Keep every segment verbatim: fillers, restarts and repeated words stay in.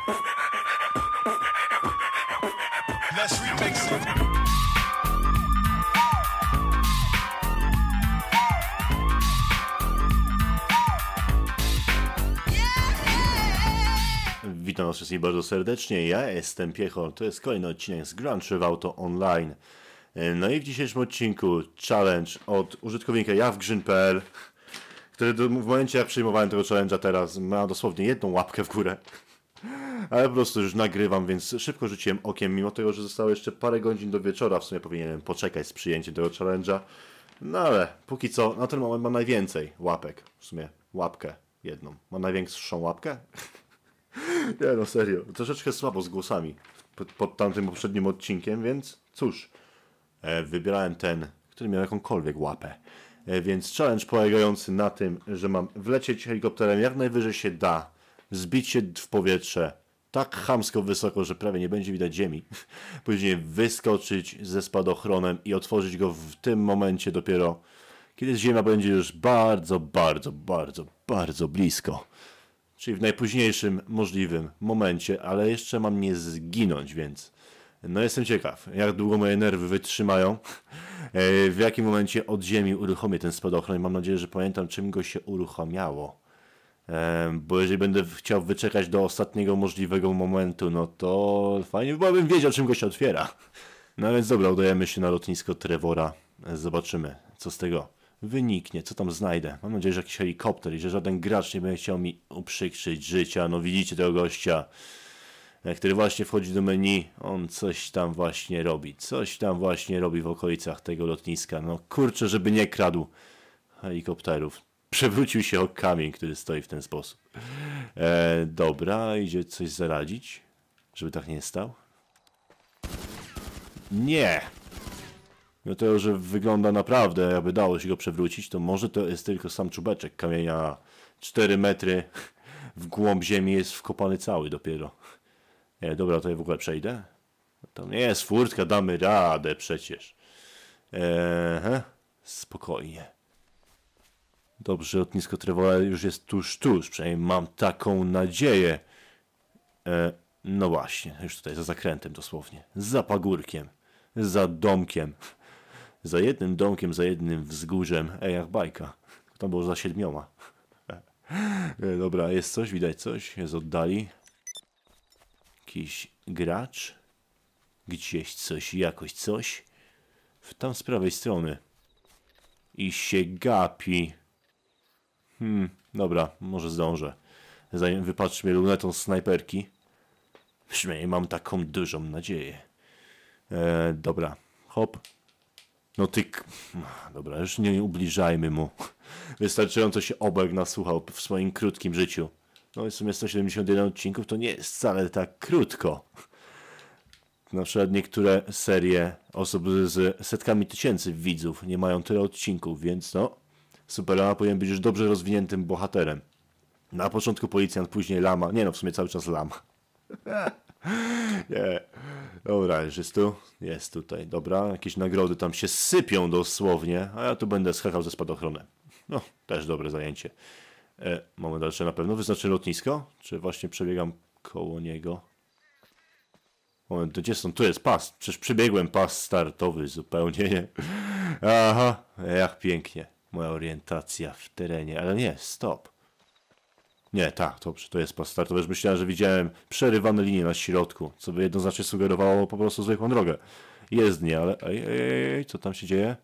Let's remix it. Witam was wszystkich bardzo serdecznie, ja jestem Piechol, to jest kolejny odcinek z Grand Theft Auto Online. No i w dzisiejszym odcinku challenge od użytkownika jawgrzyn kropka p l, który w momencie jak przyjmowałem tego challenge'a teraz ma dosłownie jedną łapkę w górę. Ale po prostu już nagrywam, więc szybko rzuciłem okiem, mimo tego, że zostało jeszcze parę godzin do wieczora, w sumie powinienem poczekać z przyjęciem tego challenge'a. No ale póki co, na ten moment mam najwięcej łapek, w sumie łapkę jedną. Mam największą łapkę? Nie no, serio, troszeczkę słabo z głosami pod, pod tamtym poprzednim odcinkiem, więc cóż, e, wybierałem ten, który miał jakąkolwiek łapę. E, więc challenge polegający na tym, że mam wlecieć helikopterem jak najwyżej się da, zbić się w powietrze tak chamsko wysoko, że prawie nie będzie widać ziemi, później wyskoczyć ze spadochronem i otworzyć go w tym momencie dopiero, kiedy ziemia będzie już bardzo, bardzo, bardzo, bardzo blisko. Czyli w najpóźniejszym możliwym momencie, ale jeszcze mam nie zginąć, więc no jestem ciekaw, jak długo moje nerwy wytrzymają, w jakim momencie od ziemi uruchomię ten spadochron i mam nadzieję, że pamiętam, czym go się uruchamiało. Bo jeżeli będę chciał wyczekać do ostatniego możliwego momentu, no to fajnie, bo bym wiedział, czym go się otwiera. No więc dobra, udajemy się na lotnisko Trevora, zobaczymy, co z tego wyniknie, co tam znajdę. Mam nadzieję, że jakiś helikopter i że żaden gracz nie będzie chciał mi uprzykrzyć życia. No widzicie tego gościa, który właśnie wchodzi do menu. On coś tam właśnie robi. Coś tam właśnie robi w okolicach tego lotniska. No kurczę, żeby nie kradł helikopterów. Przewrócił się o kamień, który stoi w ten sposób. E, dobra, idzie coś zaradzić, żeby tak nie stał. Nie! No to, że wygląda naprawdę, jakby dało się go przewrócić, to może to jest tylko sam czubeczek kamienia. cztery metry w głąb ziemi jest wkopany cały dopiero. Nie, dobra, to ja w ogóle przejdę. To nie jest furtka, damy radę przecież. Eee, spokojnie. Dobrze, lotnisko Trevora już jest tuż, tuż. Przynajmniej mam taką nadzieję. Eee, no właśnie, już tutaj za zakrętem dosłownie. Za pagórkiem. Za domkiem. Za jednym domkiem, za jednym wzgórzem. Ej, jak bajka. To było za siedmioma. E, dobra, jest coś, widać coś. Jest oddali. Jakiś gracz. Gdzieś coś, jakoś coś. Tam z prawej strony. I się gapi. Hmm, dobra, może zdążę. Zanim wypatrz mnie lunetą snajperki. Przynajmniej mam taką dużą nadzieję. E, dobra, hop. No ty... Dobra, już nie ubliżajmy mu. Wystarczająco się Obek nasłuchał w swoim krótkim życiu. No i w sumie sto siedemdziesiąt jeden odcinków to nie jest wcale tak krótko. Na przykład niektóre serie osób z setkami tysięcy widzów nie mają tyle odcinków, więc no... Superlama powinien być już dobrze rozwiniętym bohaterem. Na początku policjant, później lama. Nie no, w sumie cały czas lama. Nie. Dobra, już jest tu? Jest tutaj. Dobra, jakieś nagrody tam się sypią dosłownie, a ja tu będę skakał ze spadochronem. No, też dobre zajęcie. E, mamy dalsze na pewno. Wyznaczę lotnisko? Czy właśnie przebiegam koło niego? Moment, gdzie są? Tu jest pas. Przecież przebiegłem pas startowy zupełnie, nie? Aha, jak pięknie. Moja orientacja w terenie, ale nie, stop. Nie, tak, dobrze, to jest pas startowy. Już myślałem, że widziałem przerywane linie na środku, co by jednoznacznie sugerowało po prostu zwykłą drogę. Jest nie, ale... Ej, ej, ej, co tam się dzieje?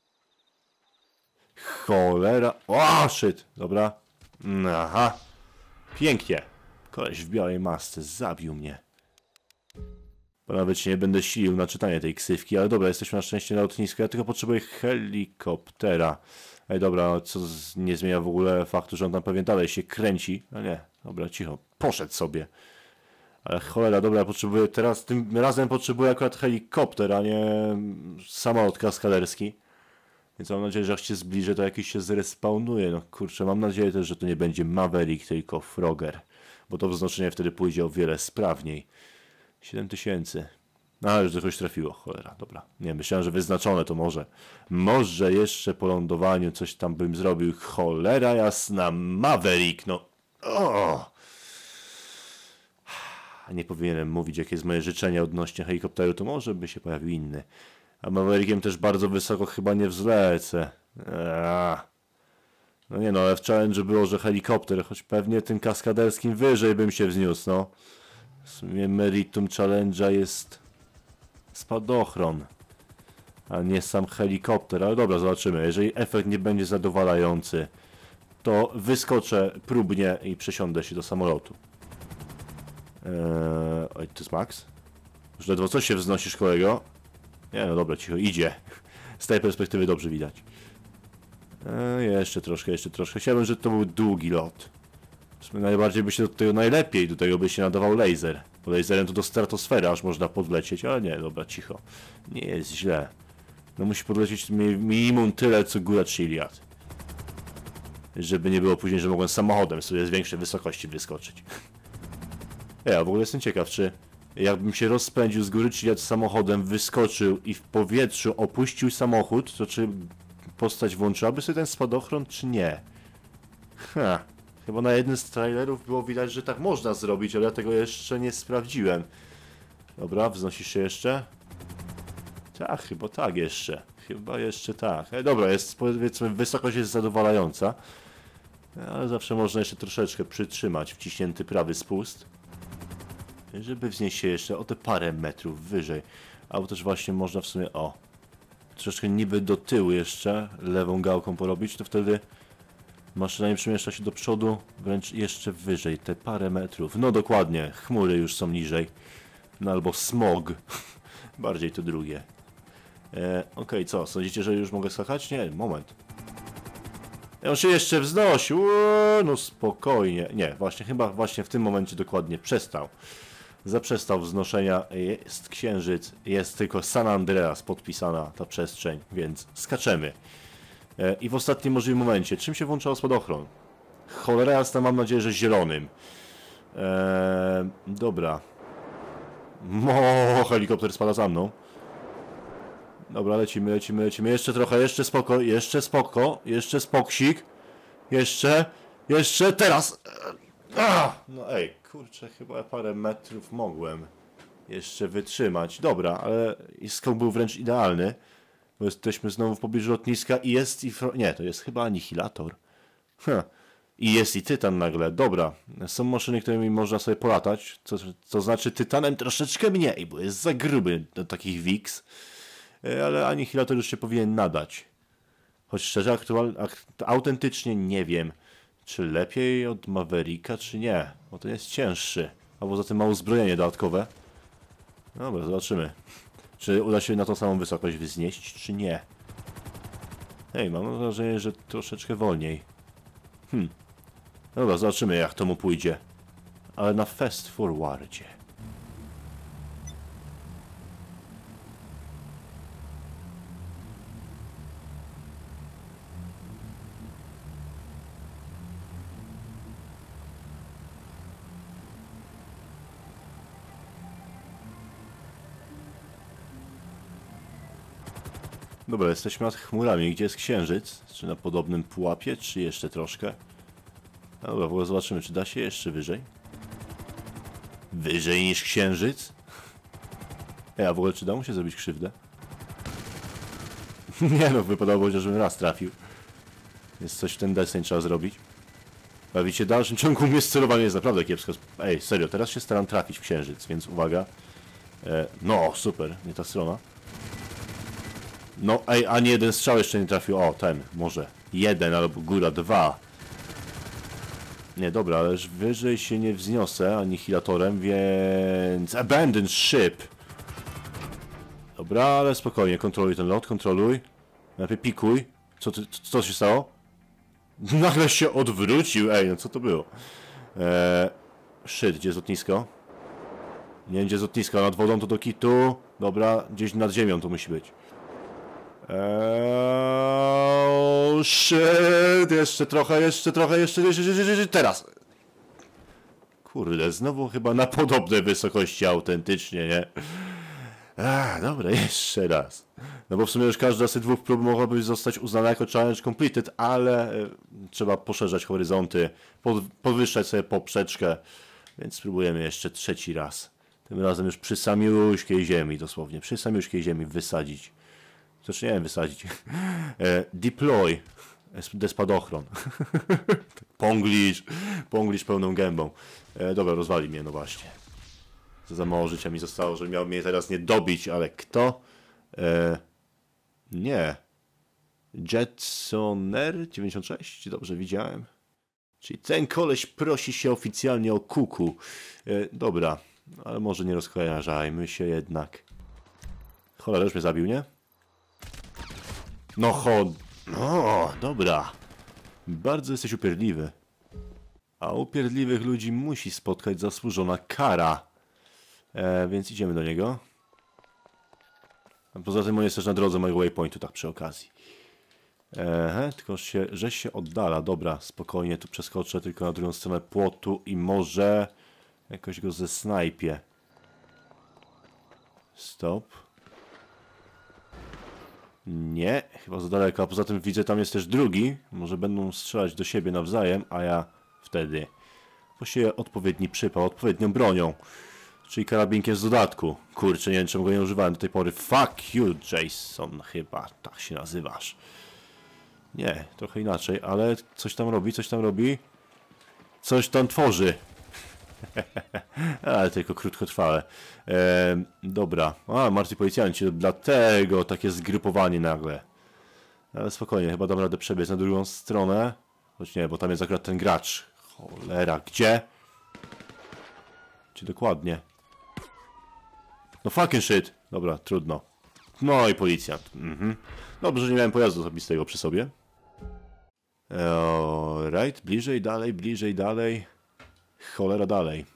Cholera... O, shit! Dobra. Aha. Pięknie. Koleś w białej masce zabił mnie. Bo nawet się nie będę silił na czytanie tej ksywki, ale dobra, jesteśmy na szczęście na lotnisku. Ja tylko potrzebuję helikoptera. Ej, dobra, co z, nie zmienia w ogóle faktu, że on tam pewnie dalej się kręci. No nie, dobra, cicho, poszedł sobie. Ale cholera, dobra, potrzebuję teraz, tym razem potrzebuję akurat helikopter, a nie samolot kaskaderski. Więc mam nadzieję, że jak się zbliżę, to jakiś się zrespawnuje. No kurczę, mam nadzieję też, że to nie będzie Maverick, tylko Frogger. Bo to wznoczenie wtedy pójdzie o wiele sprawniej. siedem tysięcy. A, już do kogoś trafiło, cholera, dobra. Nie, myślałem, że wyznaczone to może. Może jeszcze po lądowaniu coś tam bym zrobił. Cholera jasna, Maverick, no. O! nie powinienem mówić, jakie jest moje życzenie odnośnie helikopteru, to może by się pojawił inny. A Maverickiem też bardzo wysoko chyba nie wzlecę. Eee. No nie no, ale w challenge było, że helikopter, choć pewnie tym kaskaderskim wyżej bym się wzniósł, no. W sumie meritum challenge'a jest spadochron, a nie sam helikopter, ale dobra, zobaczymy. Jeżeli efekt nie będzie zadowalający, to wyskoczę próbnie i przesiądę się do samolotu. Eee, oj, to jest Max? Już ledwo coś się wznosisz, kolego? Nie, no dobra, cicho, idzie. Z tej perspektywy dobrze widać. Eee, jeszcze troszkę, jeszcze troszkę. Chciałbym, żeby to był długi lot. Najbardziej by się do tego, najlepiej do tego by się nadawał laser. Bo laserem to do stratosfery aż można podlecieć, ale nie, dobra, cicho. Nie jest źle. No musi podlecieć minimum tyle, co góra Chiliad. Żeby nie było później, że mogłem samochodem sobie z większej wysokości wyskoczyć. Ja w ogóle jestem ciekaw, czy jakbym się rozpędził z góry Chiliad samochodem, wyskoczył i w powietrzu opuścił samochód, to czy postać włączyłaby sobie ten spadochron, czy nie? Ha. Chyba na jednym z trailerów było widać, że tak można zrobić, ale ja tego jeszcze nie sprawdziłem. Dobra, wznosisz się jeszcze? Tak, chyba tak jeszcze. Chyba jeszcze tak. E, dobra, jest, powiedzmy, wysokość jest zadowalająca. Ale zawsze można jeszcze troszeczkę przytrzymać wciśnięty prawy spust. Żeby wznieść się jeszcze o te parę metrów wyżej. Albo też właśnie można w sumie, o, troszeczkę niby do tyłu jeszcze lewą gałką porobić, to wtedy maszyna nie przemieszcza się do przodu, wręcz jeszcze wyżej, te parę metrów. No dokładnie, chmury już są niżej. No albo smog. Bardziej to drugie. E, Okej, okay, co? Sądzicie, że już mogę skakać? Nie, moment. On się jeszcze wznosił. Uuu, no spokojnie. Nie, właśnie, chyba właśnie w tym momencie dokładnie przestał. Zaprzestał wznoszenia. Jest księżyc, jest tylko San Andreas podpisana ta przestrzeń, więc skaczemy. E, I w ostatnim możliwym momencie, czym się włączało spadochron? Cholera jasna, mam nadzieję, że zielonym. E, dobra. Mo, helikopter spada za mną. Dobra, lecimy, lecimy, lecimy. Jeszcze trochę, jeszcze spoko, jeszcze spoko, jeszcze spoksik. Jeszcze, jeszcze, teraz. Ah! No ej, kurczę, chyba parę metrów mogłem jeszcze wytrzymać. Dobra, ale skok był wręcz idealny. Bo jesteśmy znowu w pobliżu lotniska i jest i... Nie, to jest chyba anihilator. Huh. I jest i tytan nagle. Dobra, są maszyny, którymi można sobie polatać. To, to znaczy tytanem troszeczkę mniej, bo jest za gruby do takich W I X. Ale anihilator już się powinien nadać. Choć szczerze, aktualnie, autentycznie nie wiem, czy lepiej od Mavericka, czy nie. Bo to jest cięższy. A poza tym ma uzbrojenie dodatkowe. Dobra, zobaczymy. Czy uda się na tą samą wysokość wznieść, czy nie. Hej, mam wrażenie, że troszeczkę wolniej. Hmm. Dobra, zobaczymy, jak to mu pójdzie. Ale na fast forwardzie. Dobra, jesteśmy nad chmurami. Gdzie jest księżyc? Czy na podobnym pułapie, czy jeszcze troszkę? Dobra, w ogóle zobaczymy, czy da się jeszcze wyżej. Wyżej niż księżyc? Ej, a w ogóle czy da mu się zrobić krzywdę? Nie no, wypadało chociażbym raz trafił. Jest coś w ten deseń trzeba zrobić. Bawicie, w dalszym ciągu mnie sterowanie jest naprawdę kiepsko. Ej, serio, teraz się staram trafić w księżyc, więc uwaga. E, no, super, nie ta strona. No, ej, ani jeden strzał jeszcze nie trafił. O, ten, może. Jeden albo góra dwa. Nie, dobra, ależ wyżej się nie wzniosę anihilatorem, więc... Abandon ship! Dobra, ale spokojnie, kontroluj ten lot, kontroluj. Najpierw pikuj. Co, ty, co się stało? Nagle się odwrócił, ej, no co to było? Eee, shit, gdzie jest lotnisko? Nie wiem, gdzie jest lotnisko, nad wodą to do kitu. Dobra, gdzieś nad ziemią to musi być. Eee, shit, jeszcze trochę, jeszcze trochę, jeszcze, jeszcze, jeszcze, jeszcze, teraz. Kurde, znowu chyba na podobnej wysokości autentycznie, nie? A, dobra, jeszcze raz. No bo w sumie już każda z tych dwóch prób mogłaby zostać uznana jako challenge completed, ale e, trzeba poszerzać horyzonty, pod, podwyższać sobie poprzeczkę. Więc spróbujemy jeszcze trzeci raz. Tym razem już przy samiuszkiej ziemi, dosłownie. Przy samiuszkiej ziemi wysadzić. Znaczy nie wiem, wysadzić. E, deploy. Spadochron. Ponglisz. Ponglisz pełną gębą. E, dobra, rozwali mnie, no właśnie. Co za mało życia mi zostało, że miał mnie teraz nie dobić, ale kto? E, nie. Jetsoner dziewięćdziesiąt sześć? Dobrze widziałem. Czyli ten koleś prosi się oficjalnie o kuku. E, dobra, ale może nie rozkojarzajmy się jednak. Cholera, już mnie zabił, nie? No chod... No, dobra. Bardzo jesteś upierdliwy. A upierdliwych ludzi musi spotkać zasłużona kara. E, więc idziemy do niego. A poza tym on jest też na drodze mojego waypointu, tak przy okazji. Ehe, tylko się, że się oddala. Dobra, spokojnie, tu przeskoczę tylko na drugą stronę płotu i może jakoś go zesnajpię. Stop. Nie, chyba za daleko, a poza tym widzę, tam jest też drugi. Może będą strzelać do siebie nawzajem, a ja wtedy posieję odpowiedni przypał, odpowiednią bronią. Czyli karabinkiem z dodatku. Kurczę, nie wiem, czemu go nie używałem do tej pory. Fuck you, Jason, chyba tak się nazywasz. Nie, trochę inaczej, ale coś tam robi, coś tam robi. Coś tam tworzy. Ale tylko krótkotrwałe. Eee, dobra. A, martwi policjanci, dlatego takie zgrupowanie nagle. Ale spokojnie, chyba dam radę przebiec na drugą stronę. Choć nie, bo tam jest akurat ten gracz. Cholera, gdzie? Czy dokładnie? No fucking shit. Dobra, trudno. No i policjant. Mhm. Dobrze, że nie miałem pojazdu osobistego przy sobie. Alright, bliżej, dalej, bliżej, dalej. Cholera, dalej.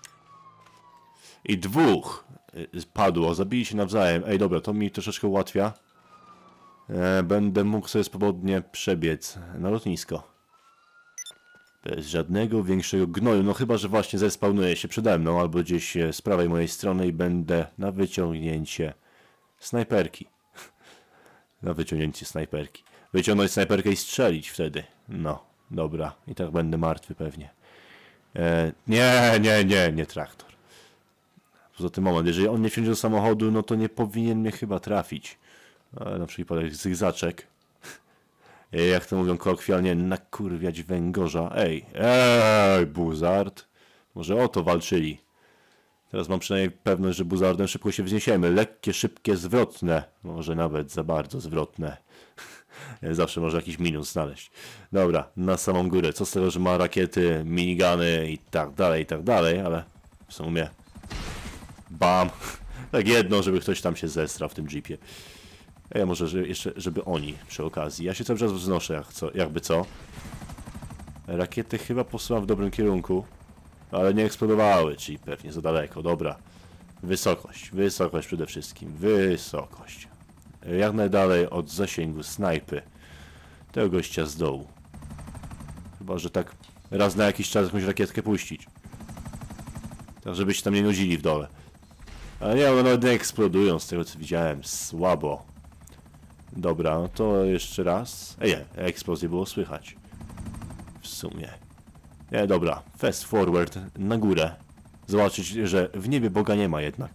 I dwóch padło, zabili się nawzajem. Ej, dobra, to mi troszeczkę ułatwia. E, będę mógł sobie swobodnie przebiec na lotnisko. Bez żadnego większego gnoju, no chyba, że właśnie zespawnuje się przede mną, albo gdzieś z prawej mojej strony i będę na wyciągnięcie snajperki. Na wyciągnięcie snajperki. Wyciągnąć snajperkę i strzelić wtedy. No, dobra. I tak będę martwy pewnie. E, nie, nie, nie, nie traktor. Poza tym moment, jeżeli on nie wsiądzie do samochodu, no to nie powinien mnie chyba trafić. Ale na przykład zygzaczek. Jak to mówią kolokwialnie, nakurwiać węgorza. Ej, ej, buzard. Może o to walczyli. Teraz mam przynajmniej pewność, że buzardem szybko się wzniesiemy. Lekkie, szybkie, zwrotne. Może nawet za bardzo zwrotne. Zawsze może jakiś minus znaleźć. Dobra, na samą górę. Co z tego, że ma rakiety, minigany i tak dalej, i tak dalej, ale w sumie... Bam! Tak jedno, żeby ktoś tam się zestrał w tym jeepie. A ja może że jeszcze, żeby oni przy okazji. Ja się cały czas wznoszę, jak co, jakby co. Rakiety chyba posyłam w dobrym kierunku, ale nie eksplodowały, czyli pewnie za daleko. Dobra. Wysokość, wysokość przede wszystkim. Wysokość. Jak najdalej od zasięgu snajpy tego gościa z dołu. Chyba, że tak raz na jakiś czas jakąś rakietkę puścić. Tak, żeby się tam nie nudzili w dole. Ale nie, one nawet nie eksplodują z tego, co widziałem. Słabo. Dobra, no to jeszcze raz. Ej, nie, eksplozję było słychać. W sumie. Nie, dobra. Fast forward na górę. Zobaczyć, że w niebie Boga nie ma jednak.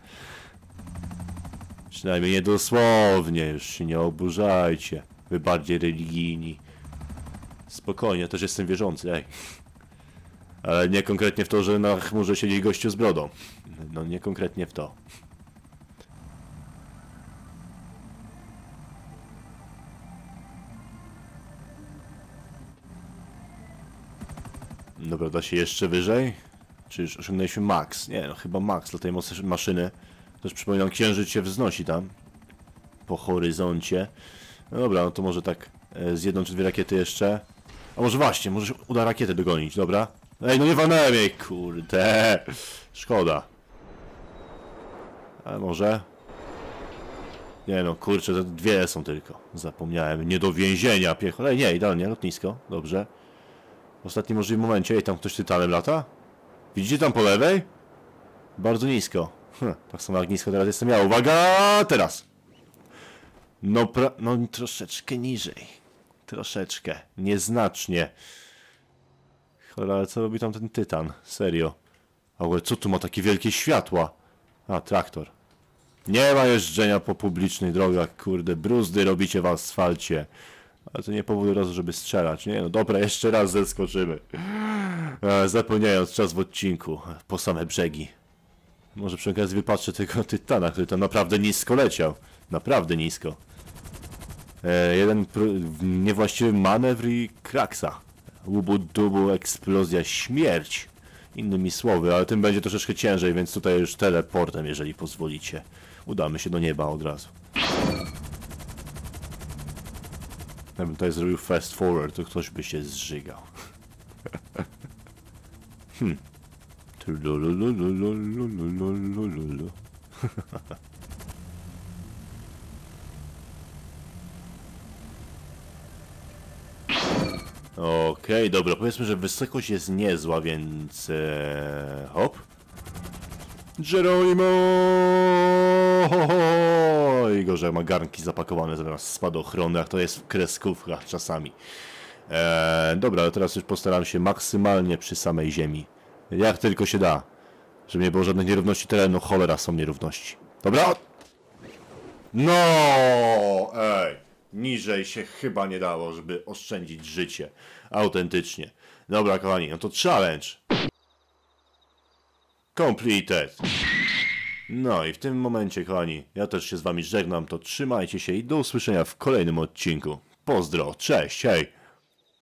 Przynajmniej nie dosłownie. Już się nie oburzajcie. Wy bardziej religijni. Spokojnie, też jestem wierzący, ej. Ale nie konkretnie w to, że na chmurze siedzi gościu z brodą. No nie konkretnie w to. Dobra, da się jeszcze wyżej? Czy już osiągnęliśmy max? Nie, no chyba max dla tej maszyny. Też przypominam, księżyc się wznosi tam. Po horyzoncie. No dobra, no to może tak z jedną czy dwie rakiety jeszcze. A może właśnie, może się uda rakietę dogonić, dobra? Ej, no nie walnąłem jej, kurde. Szkoda. Ale może... Nie no, kurczę, te dwie są tylko. Zapomniałem. Nie do więzienia, piechol. Ej, nie, idealnie, lotnisko. Dobrze. W ostatnim możliwym momencie. Ej, tam ktoś tytanem lata? Widzicie tam po lewej? Bardzo nisko. Hm, tak samo jak nisko teraz jestem ja. Uwaga! Teraz! No, pra... no troszeczkę niżej. Troszeczkę. Nieznacznie. Cholera, ale co robi tam ten tytan? Serio. Ale co tu ma takie wielkie światła? A, traktor. Nie ma jeżdżenia po publicznych drogach, kurde, bruzdy robicie w asfalcie. Ale to nie powód razu, żeby strzelać. Nie no, dobra, jeszcze raz zeskoczymy. E, zapomniając czas w odcinku, po same brzegi. Może przy okazji wypatrzę tego tytana, który tam naprawdę nisko leciał. Naprawdę nisko. E, jeden niewłaściwy manewr i kraksa. Łubu dubu, eksplozja, śmierć. Innymi słowy, ale tym będzie troszeczkę ciężej, więc tutaj już teleportem, jeżeli pozwolicie. Udamy się do nieba od razu. Jakbym tutaj zrobił fast forward, to ktoś by się zżygał. hmm. Okej, okay, dobra, powiedzmy, że wysokość jest niezła, więc... Ee, hop. Geronimo! Ho, ho! I gorzej ma garnki zapakowane zamiast spadochrony, jak to jest w kreskówkach czasami. Eee, dobra, ale teraz już postaram się maksymalnie przy samej ziemi. Jak tylko się da. Żeby nie było żadnych nierówności terenu. Cholera, są nierówności. Dobra? No, ej. Niżej się chyba nie dało, żeby oszczędzić życie. Autentycznie. Dobra, kochani, no to challenge. Completed. No i w tym momencie, kochani, ja też się z wami żegnam, to trzymajcie się i do usłyszenia w kolejnym odcinku. Pozdro, cześć, hej!